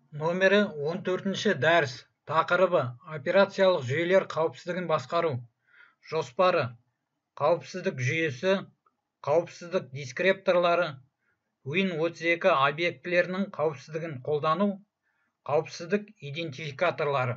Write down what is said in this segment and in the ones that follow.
Номері 14-ші дәріс. Тақырыбы: операциялық жүйелер қауіпсіздігін басқару. Жоспары: қауіпсіздік жүйесі, қауіпсіздік дискрипторлары, Win32 объектілерінің қауіпсіздігін қолдану, қауіпсіздік идентификаторлары.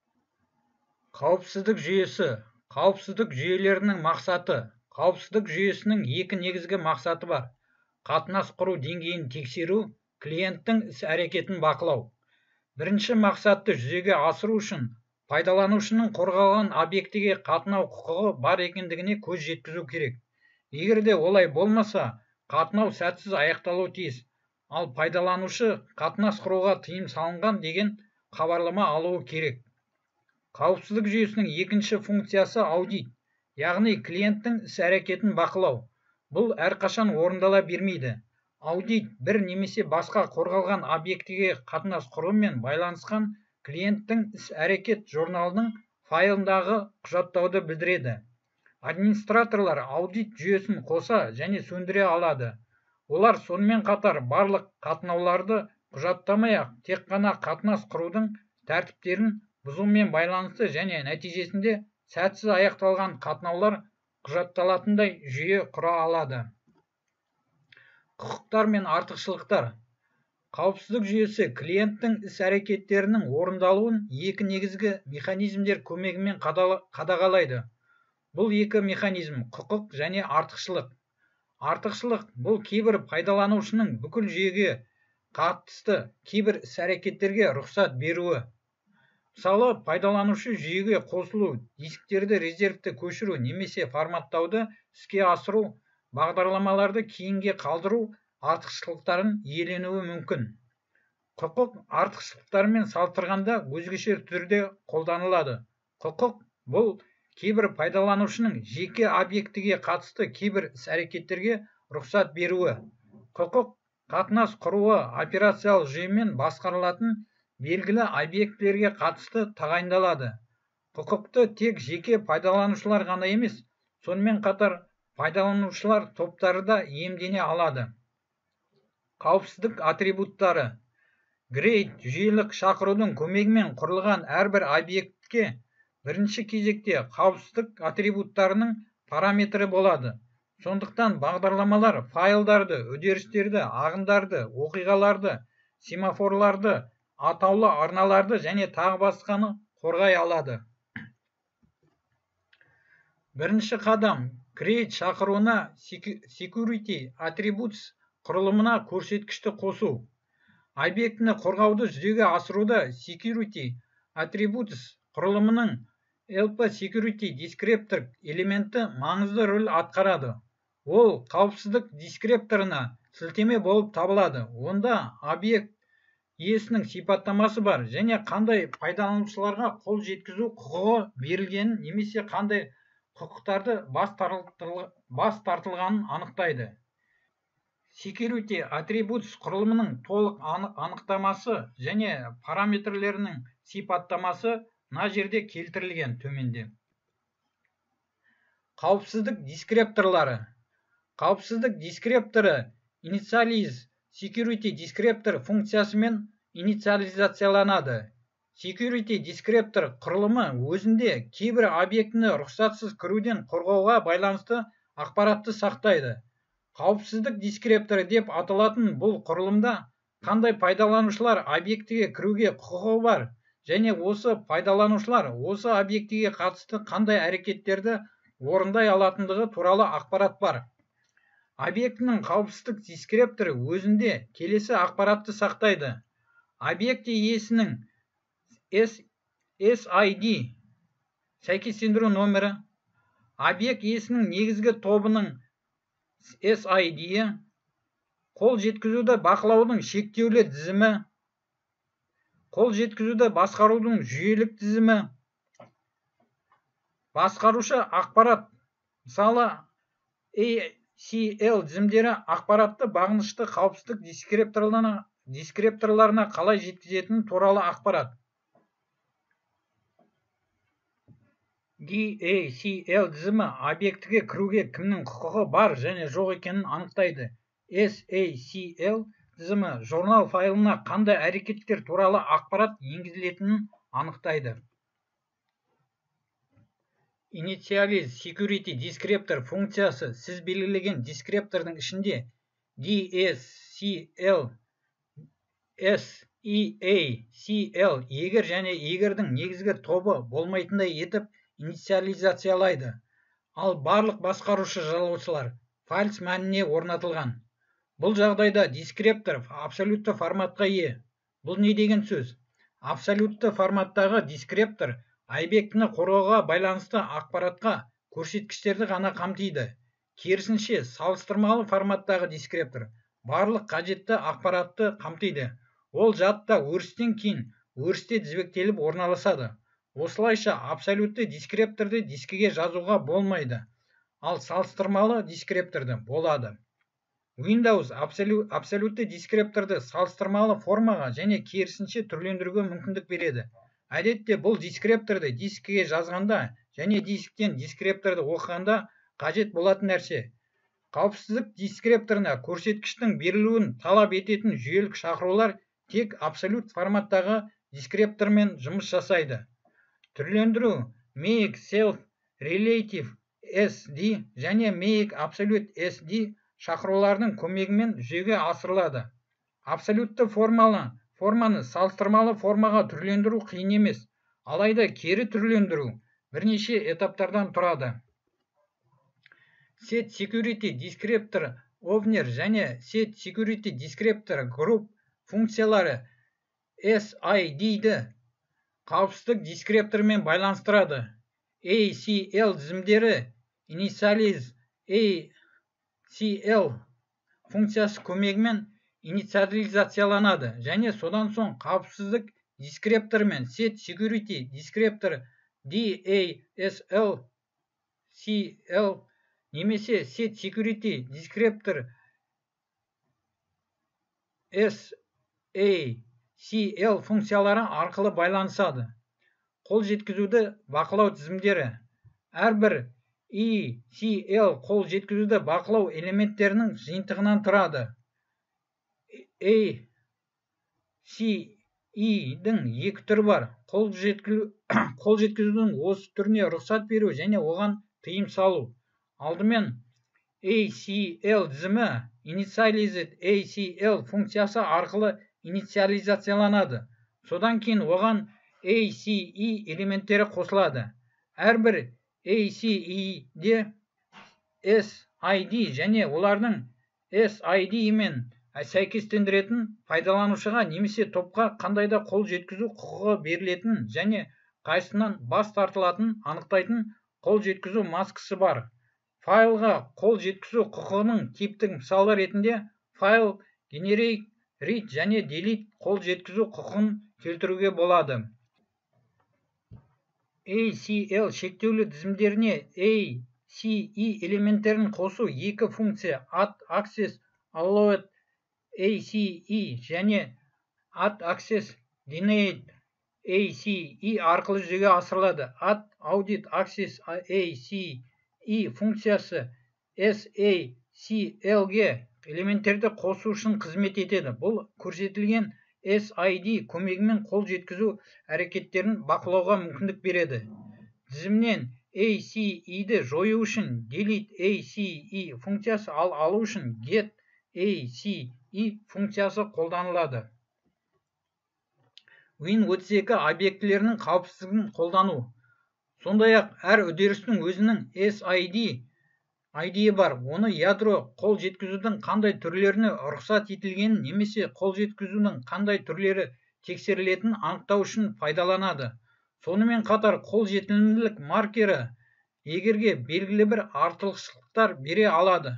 Қауіпсіздік жүйесі. Қауіпсіздік жүйелерінің мақсаты. Қауіпсіздік жүйесінің екі негізгі мақсаты бар: қатынас құру деңгейін тексеру, клиенттің іс-әрекетін бақылау. Бірінші мақсатты жүзеге асыру үшін пайдаланушының қорғалған объектіге қатынау құқығы бар екендігіне көз жеткізу керек. Егер де олай болмаса, қатынау сәтсіз аяқталуы тиіс, ал пайдаланушы қатынас құруға тыйым салынған деген хабарлама алуы керек. Қауіпсіздік жүйесінің екінші функциясы аудит, яғни клиенттің іс-әрекетін бақылау. Бұл әрқашан орындала бермейді. Аудит бір немесе басқа қорғалған объектіге қатынас құрумен байланысқан клиенттің іс-әрекет журналының файлындағы құжаттауды білдіреді. Администраторлар аудит жүйесін қоса және сөндіре алады. Олар сонымен қатар барлық қатынауларды құжаттамай-ақ тек қана қатынас құрудың тәртіптерін бұзумен байланысты және нәтижесінде сәтсіз аяқталған қатынаулар құжатталатындай жүйе құра алады. Құқықтар мен артықшылықтар. Қауіпсіздік жүйесі клиенттің іс-әрекеттерінің орындалуын екі негізгі механизмдер көмегімен қадағалайды. Бұл екі механизм құқық және артықшылық. Артықшылық бұл кейбір пайдаланушының бүкіл жүйеге қатысты кейбір іс-әрекеттерге рұқсат беруі. Мысалы, пайдаланушы жүйеге қосылу, дисктерді резервті көшіру немесе форматтауды іске асыру, бағдарламаларды кейінге қалдыру артықшылықтарын иеленуі мүмкін. Құқық артықшылықтармен салыстырғанда өзгеше түрде қолданылады. Құқық бұл кейбір пайдаланушының жеке объектіге қатысты кейбір іс-әрекеттерге рұқсат беруі. Құқық қатынас құруы операциялық жүйемен басқарылатын белгілі объектілерге қатысты тағайындалады. Құқықты тек жеке пайдаланушылар ғана емес, сонымен қатар пайдаланушылар топтары да иемдене алады. Қауіпсіздік атрибуттары. Грейд жүйелік шақырудың көмегімен құрылған әрбір объектке бірінші кезекте қауіпсіздік атрибуттарының параметрі болады. Сондықтан бағдарламалар файлдарды, үдерістерді, ағындарды, оқиғаларды, семафорларды, атаулы арналарды және тағы басқаны қорғай алады. Бірінші қадам: create шақыруына security attributes құрылымына көрсеткішті қосу. Объектіні қорғауды жүзеге асыруда security attributes құрылымының LP security descriptor элементі маңызды рөл атқарады. Ол қауіпсіздік дискрипторына сілтеме болып табылады. Онда объект иесінің сипаттамасы бар және қандай пайдаланушыларға қол жеткізу құқығы берілгенін немесе қандай құқықтарды бас тартылғанын анықтайды. Security Attributes құрылымының толық анықтамасы және параметрлерінің сипаттамасы мына жерде келтірілген төменде. Қауіпсіздік дискрипторлары. Қауіпсіздік дискрипторы initialize security descriptor функциясымен инициализацияланады. Security descriptor құрылымы өзінде кейбір объектіні рұқсатсыз кіруден қорғауға байланысты ақпаратты сақтайды. Қауіпсіздік дискрипторы деп аталатын бұл құрылымда қандай пайдаланушылар объектіге кіруге құқығы бар және осы пайдаланушылар осы объектіге қатысты қандай әрекеттерді орындай алатындығы туралы ақпарат бар. Объектінің қауіпсіздік дискрипторы өзінде келесі ақпаратты сақтайды. Объекті иесінің SID сәйкестендіру номері, объект иесінің негізгі тобының SID-і, қол жеткізуді бақылаудың шектеулі тізімі, қол жеткізуді басқарудың жүйелік тізімі, басқарушы ақпарат, мысалы ACL тізімдері ақпаратты бағынышты қауіпсіздік дискрипторларына қалай жеткізетіні туралы ақпарат. DACL тізімі объектіге кіруге кімнің құқығы бар және жоқ екенін анықтайды. SACL тізімі журнал файлына қандай әрекеттер туралы ақпарат енгізілетінін анықтайды. Initialize Security Descriptor функциясы сіз белгілеген дискриптордың ішінде DSCL, SEA, CL егер және егердің негізгі тобы болмайтындай етіп инициализациялайды. Ал барлық басқарушы жолаушылар фальс мәніне орнатылған. Бұл жағдайда дискриптор абсолютті форматқа ие. Бұл не деген сөз? Абсолютті форматтағы дискриптор объектіні қорғауға байланысты ақпаратқа көрсеткіштерді ғана қамтиды. Керісінше, салыстырмалы форматтағы дискриптор барлық қажетті ақпаратты қамтиды. Ол жадта өрістен кейін өрісте тізбектеліп орналасады. Осылайша абсолютті дискрипторды дискіге жазуға болмайды, ал салыстырмалы дискрипторды болады. Windows абсолютті дискрипторды салыстырмалы формаға және керісінше түрлендіруге мүмкіндік береді. Әдетте бұл дискрипторды дискіге жазғанда және дисктен дискрипторды оқығанда қажет болатын нәрсе. Қауіпсіздік дискрипторына көрсеткіштің берілуін талап ететін жүйелік шақырулар тек абсолют форматтағы дискриптормен жұмыс жасайды. Түрлендіру make self relative SD және make absolute SD шақырулардың көмегімен жүзеге асырылады. Абсолютті форманы салыстырмалы формаға түрлендіру қиын емес, алайда кері түрлендіру бірнеше этаптардан тұрады. Set Security Descriptor Owner және Set Security Descriptor Group функциялары SID-ді қауіпсіздік дискриптормен байланыстырады. ACL тізімдері Initialize ACL функциясы көмегімен инициализацияланады және содан соң қауіпсіздік дискриптормен Set Security Descriptor DASL CL немесе Set Security Descriptor SACL функциялары арқылы байланысады. Қол жеткізуді бақылау тізімдері. Әрбір ECL қол жеткізуді бақылау элементтерінің жиынтығынан тұрады. ACE-дің екі түрі бар. Қол жеткізудің осы түріне рұқсат беру және оған тыйым салу. Алдымен ACL тізімі Initialized ACL функциясы арқылы инициализацияланады. Содан кейін оған ACE элементтері қосылады. Әрбір ACE-де SID және олардың SID мен сәйкестендіретін пайдаланушыға немесе топқа қандайда қол жеткізу құқығы берілетін және қайсынан бас тартылатын анықтайтын қол жеткізу маскасы бар. Файлға қол жеткізу құқығының типтік мысалы ретінде файл generate, read және delete қол жеткізу құқығын келтіруге болады. ACL шектеулі тізімдеріне ACE элементтерін қосу екі функция add access allowed ACE және add access denied ACE арқылы жүзеге асырылады. Add audit access ACE функциясы SACL-ге элементтерді қосу үшін қызмет етеді. Бұл көрсетілген SID көмегімен қол жеткізу әрекеттерін бақылауға мүмкіндік береді. Тізімнен ACE-ді жою үшін delete ACE функциясы, алу үшін get ACE функциясы қолданылады. Win32 объектілерінің қауіпсіздігін қолдану. Сондай-ақ әр үдерістің өзінің SID бар. Оны ядро қол жеткізудің қандай түрлеріне рұқсат етілгенін немесе қол жеткізудің қандай түрлері тексерілетінін анықтау үшін пайдаланады. Сонымен қатар қол жетімділік маркері егерге белгілі бір артықшылықтар бере алады.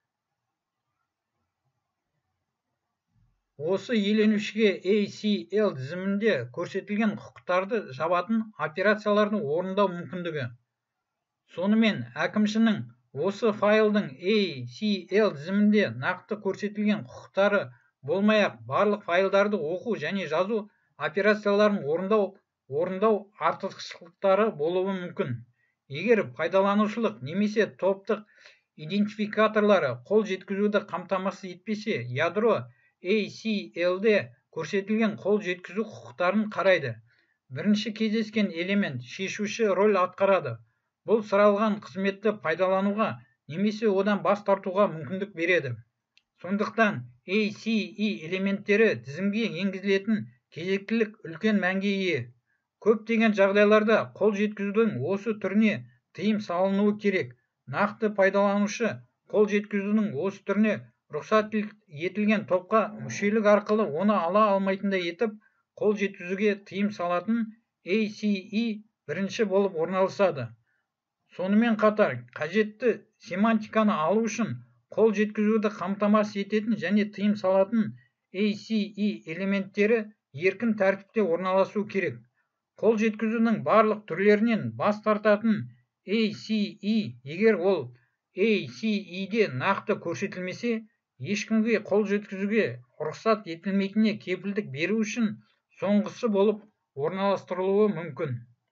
Осы иеленушіге ACL тізімінде көрсетілген құқықтарды жабатын операцияларды орындау мүмкіндігі. Сонымен әкімшінің осы файлдың ACL тізімінде нақты көрсетілген құқықтары болмай-ақ барлық файлдарды оқу және жазу операцияларын орындау артықшылықтары болуы мүмкін. Егер пайдаланушылық немесе топтық идентификаторлары қол жеткізуді қамтамасыз етпесе, ядро ACL-де көрсетілген қол жеткізу құқықтарын қарайды. Бірінші кездескен элемент шешуші роль атқарады. Бұл сұралған қызметті пайдалануға немесе одан бас тартуға мүмкіндік береді. Сондықтан ACE элементтері тізімге енгізілетін кезектілік үлкен мәнге ие. Көптеген жағдайларда қол жеткізудің осы түріне тыйым салынуы керек. Нақты пайдаланушы қол жеткізудің осы түріне рұқсат етілген топқа мүшелік арқылы оны ала алмайтындай етіп, қол жеткізуге тыйым салатын ACE бірінші болып орналасады. Сонымен қатар, қажетті семантиканы алу үшін қол жеткізуді қамтамасыз ететін және тыйым салатын ACE элементтері еркін тәртіпте орналасу керек. Қол жеткізудің барлық түрлерінен бас тартатын ACE, егер ол ACE-де нақты көрсетілмесе, ешкімге қол жеткізуге рұқсат етілмейтініне кепілдік беру үшін соңғысы болып орналастырылуы мүмкін.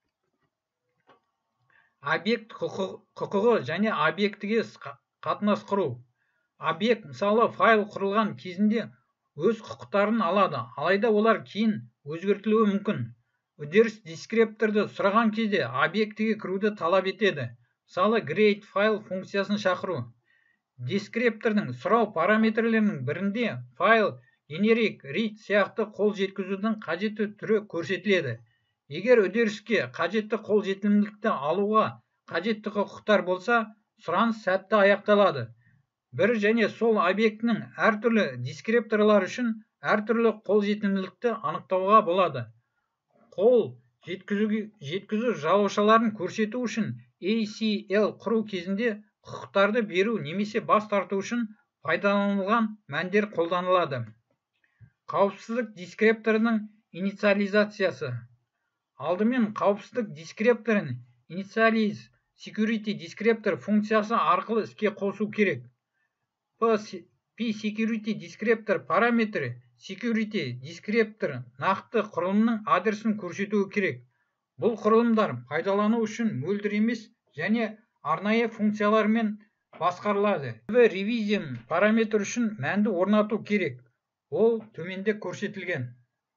Объект құқығы және объектіге қатынас құру. Объект, мысалы, файл құрылған кезінде өз құқықтарын алады, алайда олар кейін өзгертілуі мүмкін. Үдеріс дискрипторды сұраған кезде объектіге кіруді талап етеді. Мысалы, create файл функциясын шақыру. Дискриптордың сұрау параметрлерінің бірінде файл, generic, read сияқты қол жеткізудің қажетті түрі көрсетіледі. Егер үдеріске қажетті қол жетімділікті алуға қажетті құқықтар болса, сұраныс сәтті аяқталады. Бір және сол объектінің әртүрлі дискрипторлар үшін әртүрлі қол жетімділікті анықтауға болады. Қол жеткізу жалаушаларын көрсету үшін ACL құру кезінде құқықтарды беру немесе бас тарту үшін пайдаланылған мәндер қолданылады. Қауіпсіздік дискрипторының инициализациясы. Алдымен қауіпсіздік дискрипторын initialize security descriptor функциясы арқылы іске қосу керек. P-security descriptor параметрі security descriptor нақты құрылымның адресін көрсетуі керек. Бұл құрылымдар пайдалану үшін мөлдір емес және арнайы функциялармен басқарылады. Revision параметр үшін мәнді орнату керек. Ол төменде көрсетілген.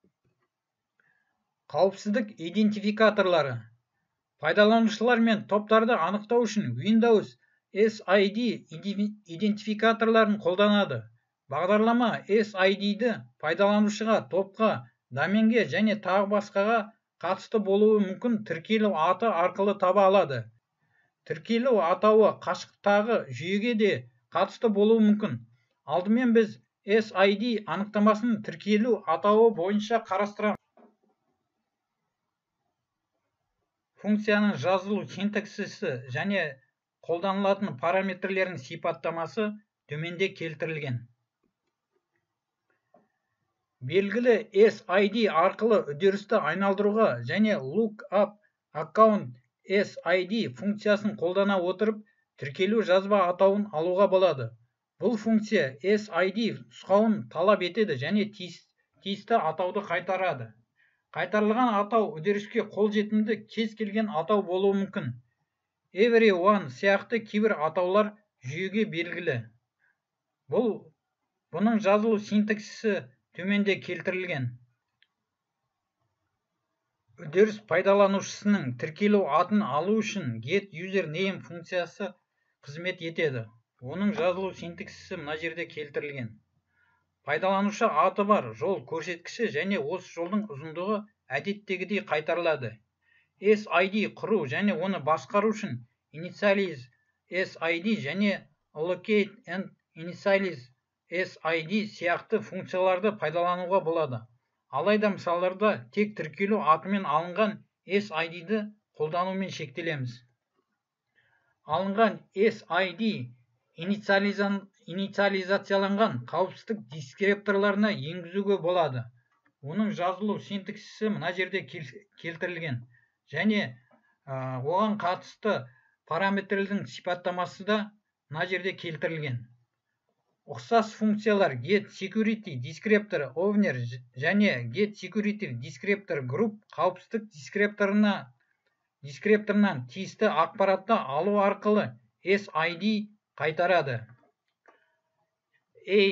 Қауіпсіздік идентификаторлары. Пайдаланушылар мен топтарды анықтау үшін Windows SID идентификаторларын қолданады. Бағдарлама SID-ді пайдаланушыға, топқа, доменге және тағы басқаға қатысты болуы мүмкін тіркелу аты арқылы таба алады. Тіркелу атауы қашықтағы жүйеге де қатысты болуы мүмкін. Алдымен біз SID анықтамасын тіркелу атауы бойынша қарастырамыз. Функцияның жазылу синтаксисі және қолданылатын параметрлерінің сипаттамасы төменде келтірілген. Белгілі SID арқылы үдерісті айналдыруға және lookup account SID функциясын қолдана отырып, тіркелу жазба атауын алуға болады. Бұл функция SID нұсқауын талап етеді және тиісті атауды қайтарады. Қайтарылған атау үдеріске қолжетімді кез келген атау болуы мүмкін. Everyone сияқты кейбір атаулар жүйеге белгілі. Бұның жазылу синтаксисі төменде келтірілген. Үдеріс пайдаланушысының тіркелу атын алу үшін getUserName функциясы қызмет етеді. Оның жазылу синтаксисі мына жерде келтірілген. Пайдаланушы аты бар жол көрсеткіші және осы жолдың ұзындығы әдеттегідей қайтарылады. SID құру және оны басқару үшін initialize SID және allocate and initialize SID сияқты функцияларды пайдалануға болады. Алайда мысалдарда тек тіркелу атымен алынған SID-ді қолданумен шектелеміз. Алынған SID инициализацияланған қауіпсіздік дискрипторларына енгізуге болады. Оның жазылу синтаксисі мына жерде келтірілген және оған қатысты параметрлердің сипаттамасы да мына жерде келтірілген. Ұқсас функциялар getSecurity descriptor owner және getSecurity descriptor group қауіпсіздік дискрипторынан тиісті ақпаратты алу арқылы SID қайтарады.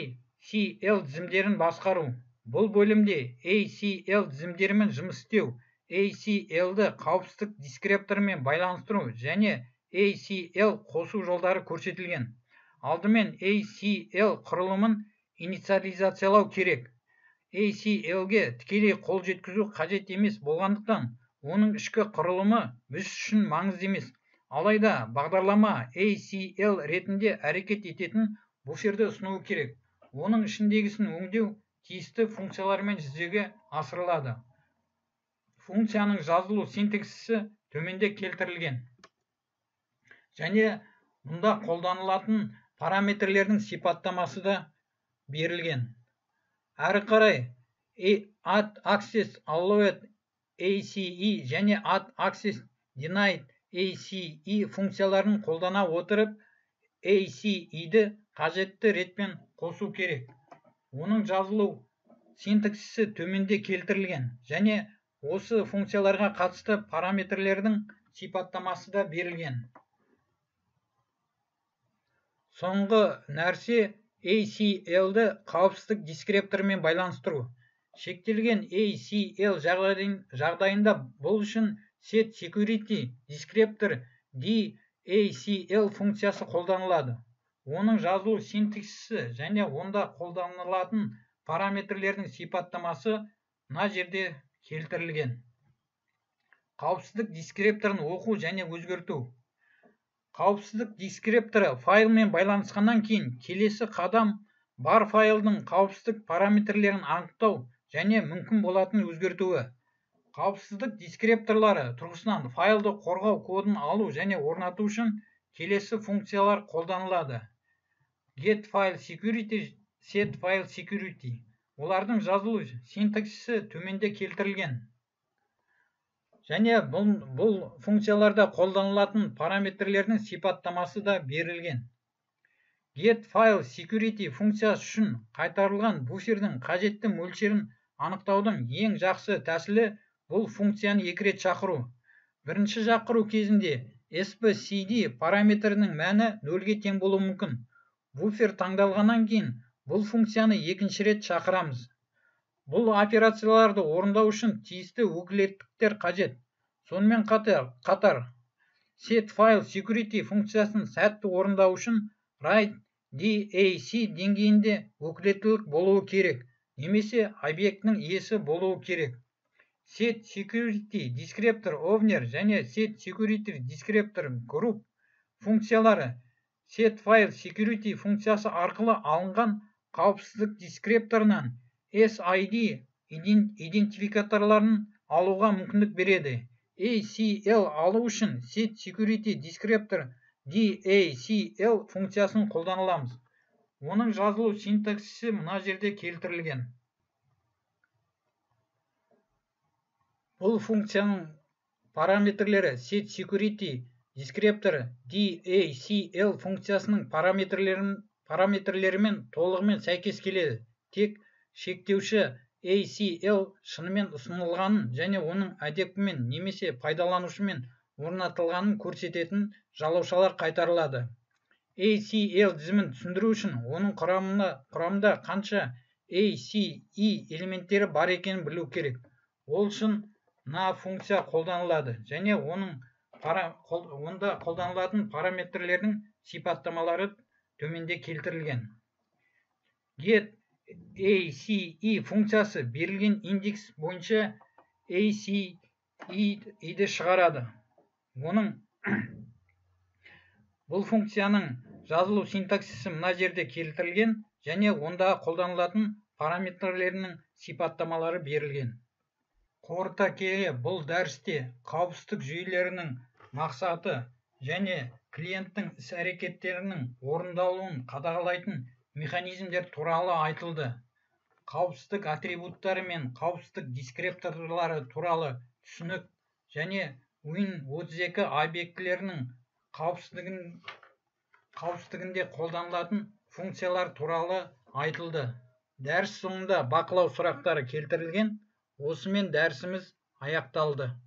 ACL тізімдерін басқару. Бұл бөлімде ACL тізімдерімен жұмыс істеу, ACL-ді қауіпсіздік дискрипторымен байланыстыру және ACL қосу жолдары көрсетілген. Алдымен ACL құрылымын инициализациялау керек. ACL-ге тікелей қол жеткізу қажет емес болғандықтан, оның ішкі құрылымы біз үшін маңызды емес. Алайда бағдарлама ACL ретінде әрекет ететін буферді ұсынуы керек. Оның ішіндегісін өңдеу тиісті функциялармен жүзеге асырылады. Функцияның жазылу синтаксисі төменде келтірілген. Және мұнда қолданылатын параметрлердің сипаттамасы да берілген. Әрі қарай add access allowed ACE және add access denied ACE функцияларын қолдана отырып ACE-ді қажетті ретпен қосу керек. Оның жазылу синтаксисі төменде келтірілген және осы функцияларға қатысты параметрлердің сипаттамасы да берілген. Соңғы нәрсе ACL-ді қауіпсіздік дискрипторымен байланыстыру. Шектелген ACL жағдайында бұл үшін set security descriptor DACL функциясы қолданылады. Оның жазылу синтаксисі және онда қолданылатын параметрлердің сипаттамасы мына жерде келтірілген. Қауіпсіздік дискрипторын оқу және өзгерту. Қауіпсіздік дискрипторы файлмен байланысқаннан кейін келесі қадам бар файлдың қауіпсіздік параметрлерін анықтау және мүмкін болатын өзгертуі. Қауіпсіздік дискрипторлары тұрғысынан файлды қорғау кодын алу және орнату үшін келесі функциялар қолданылады. Get file security, set file security. Олардың жазылу синтаксисі төменде келтірілген. Және бұл функцияларда қолданылатын параметрлердің сипаттамасы да берілген. Get file security функциясы үшін қайтарылған буфердің қажетті мөлшерін анықтаудың ең жақсы тәсілі бұл функцияны екі рет шақыру. Бірінші шақыру кезінде SPCD параметрінің мәні 0-ге тең болуы мүмкін. Буфер таңдалғаннан кейін бұл функцияны екінші рет шақырамыз. Бұл операцияларды орындау үшін тиісті өкілеттіктер қажет. Сонымен қатар set file security функциясын сәтті орындау үшін write DAC деңгейінде өкілеттілік болуы керек, немесе объектінің иесі болуы керек. Set security descriptor owner және set security descriptor group функциялары set file security функциясы арқылы алынған қауіпсіздік дискрипторынан SID идентификаторларын алуға мүмкіндік береді. ACL алу үшін set security descriptor DACL функциясын қолданыламыз. Оның жазылу синтаксисі мына жерде келтірілген. Бұл функцияның параметрлері set security descriptor DACL функциясының параметрлерімен толығымен сәйкес келеді. Тек шектеуші ACL шынымен ұсынылғанын және оның әдепімен немесе пайдаланушымен орнатылғанын көрсететін жалаушалар қайтарылады. ACL тізімін түсіндіру үшін оның құрамында қанша ACE элементтері бар екенін білу керек. Ол үшін мына функция қолданылады және онда қолданылатын параметрлердің сипаттамалары төменде келтірілген. Get ACE функциясы берілген индекс бойынша ACE-ді шығарады. Бұл функцияның жазылу синтаксисі мына жерде келтірілген және онда қолданылатын параметрлерінің сипаттамалары берілген. Қорыта келе, бұл дәрісте қауіпсіздік жүйелерінің мақсаты және клиенттің іс-әрекеттерінің орындалуын қадағалайтын механизмдер туралы айтылды. Қауіпсіздік атрибуттары мен қауіпсіздік дискрипторлары туралы түсінік және Win32 объектілерінің қауіпсіздігінде қолданылатын функциялар туралы айтылды. Дәріс соңында бақылау сұрақтары келтірілген. Осымен дәрісіміз аяқталды.